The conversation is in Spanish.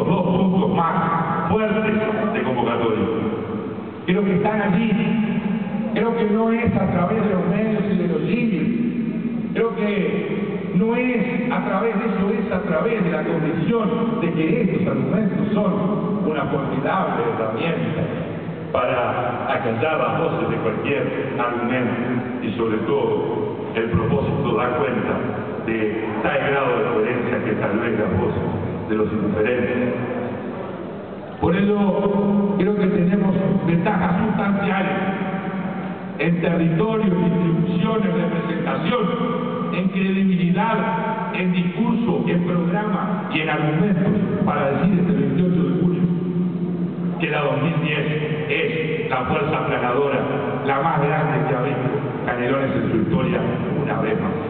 estos dos puntos más fuertes de convocatoria. Creo que están allí. Creo que no es a través de los medios y de los límites. Creo que no es a través de eso, es a través de la convicción de que estos argumentos son una formidable herramienta para acallar las voces de cualquier argumento y sobre todo el propósito da cuenta de tal grado de coherencia que tal vez las voces de los indiferentes. Por ello creo que tenemos ventajas sustanciales en territorio, en distribución, en representación, en credibilidad, en discurso, en programa y en argumentos para decir este 28 de junio que la 2010 es la fuerza aplanadora, la más grande que ha visto Canelones en su historia una vez más.